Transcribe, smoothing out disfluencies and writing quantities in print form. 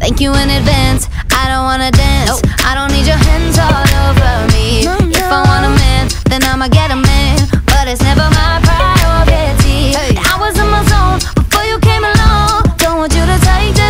Thank you in advance, I don't wanna dance. I don't need your hands all over me. If I want a man, then I'ma get a man, but it's never